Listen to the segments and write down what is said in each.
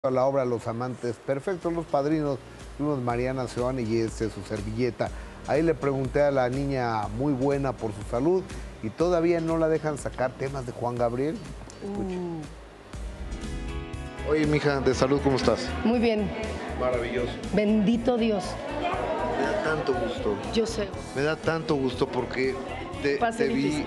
A la obra Los Amantes Perfectos, Los Padrinos, fuimos Mariana Seoane y su servilleta. Ahí le pregunté a la niña muy buena por su salud y todavía no la dejan sacar temas de Juan Gabriel. Escuche. Oye, mija, de salud, ¿cómo estás? Muy bien. Maravilloso. Bendito Dios. Me da tanto gusto. Yo sé. Me da tanto gusto porque te vi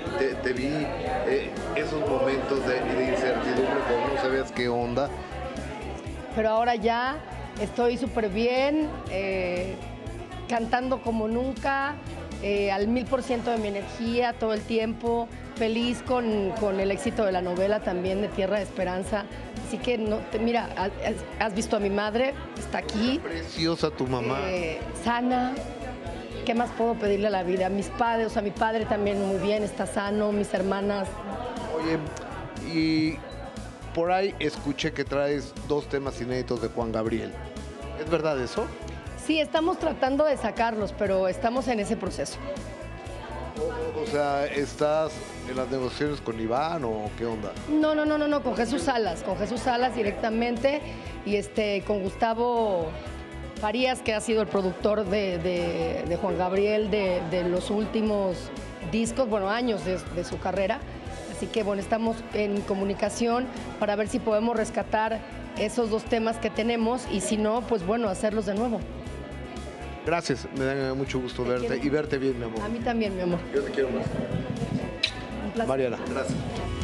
esos momentos de incertidumbre cuando no sabías qué onda. Pero ahora ya estoy súper bien, cantando como nunca, al 1000% de mi energía todo el tiempo, feliz con el éxito de la novela también de Tierra de Esperanza. Así que, mira, has visto a mi madre, está aquí. Preciosa tu mamá. Sana. ¿Qué más puedo pedirle a la vida? Mis padres, o sea, mi padre también muy bien, está sano, mis hermanas. Oye, y por ahí escuché que traes 2 temas inéditos de Juan Gabriel. ¿Es verdad eso? Sí, estamos tratando de sacarlos, pero estamos en ese proceso. O sea, ¿estás en las negociaciones con Iván o qué onda? No, con Jesús Salas directamente y con Gustavo Farías, que ha sido el productor de Juan Gabriel de los últimos discos, bueno, años de su carrera. Así que, bueno, estamos en comunicación para ver si podemos rescatar esos 2 temas que tenemos y si no, pues bueno, hacerlos de nuevo. Gracias, me da mucho gusto verte y verte bien, mi amor. A mí también, mi amor. Yo te quiero más. Un placer. Mariana, gracias.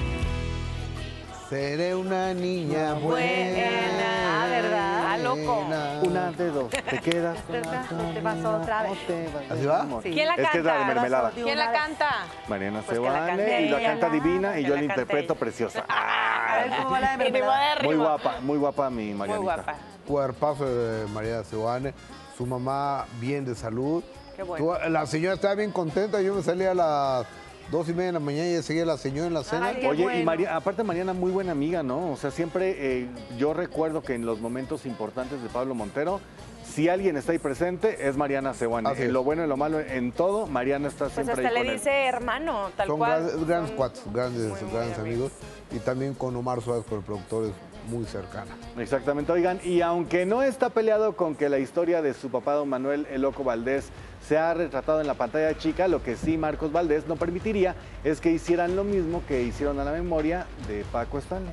Seré una niña buena. Ah, ¿verdad? Loco. Una de 2, te quedas con Te vas otra vez. ¿Así va? Sí. ¿Quién la canta? Es que es la de mermelada. ¿Quién la canta? Mariana Pues que la Seoane, cante y la ella, canta ¿no? divina y Que yo la la cante interpreto ella. preciosa. A ver cómo va la de mermelada. Muy guapa mi Marianita. Muy guapa. Cuerpazo de Mariana Seoane, su mamá bien de salud. Qué bueno. La señora estaba bien contenta, yo me salía a las 2:30 de la mañana y seguía la señora en la cena. Ay, qué Oye, bueno. y aparte Mariana, muy buena amiga, ¿no? O sea, siempre yo recuerdo que en los momentos importantes de Pablo Montero, si alguien está ahí presente, es Mariana Seoane. Así es. En lo bueno y lo malo, en todo, Mariana está Pues siempre hasta ahí le con él. dice hermano, tal Son cual. grandes Son cuates, muy grandes amigos. Y también con Omar Suárez, con el productor, es muy cercana. Exactamente, oigan, y aunque no está peleado con que la historia de su papá, don Manuel El Loco Valdés, se ha retratado en la pantalla chica, lo que sí Marcos Valdés no permitiría es que hicieran lo mismo que hicieron a la memoria de Paco Stanley.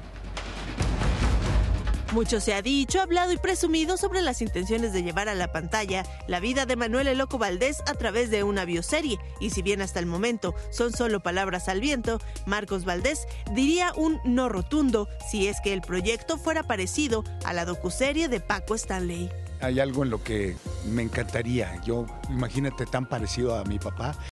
Mucho se ha dicho, hablado y presumido sobre las intenciones de llevar a la pantalla la vida de Manuel El Loco Valdés a través de una bioserie. Y si bien hasta el momento son solo palabras al viento, Marcos Valdés diría un no rotundo si es que el proyecto fuera parecido a la docuserie de Paco Stanley. Hay algo en lo que me encantaría. Yo, imagínate, tan parecido a mi papá.